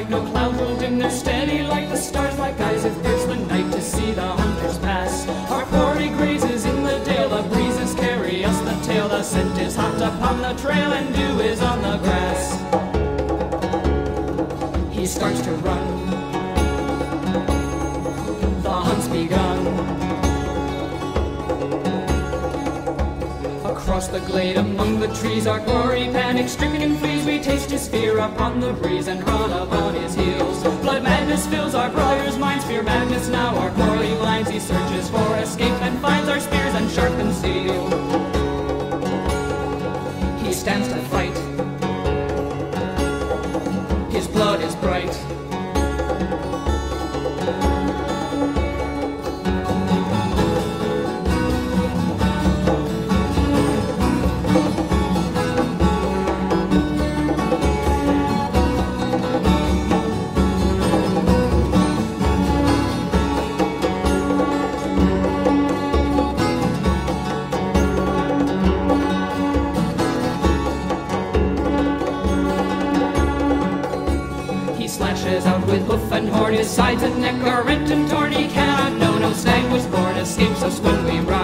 bright, no clouds roll dim, they're steady like the stars, like eyes if there's the night to see the hunters pass. Our quarry grazes in the dale, the breezes carry us the tale, the scent is hot upon the trail and dew is on the grass. He starts to run, the hunt's begun. Across the glade among the trees, our quarry panic stricken and flees. We taste his fear upon the breeze and run upon his heels. Blood madness fills our briars' minds, fear madness now our quarry lines. He searches for escape and finds our spears and sharpened steel. He stands to fight, his blood is bright. Out with hoof and horn, his sides and neck are rent and torn. He cannot know no stag was born, escapes us when we run.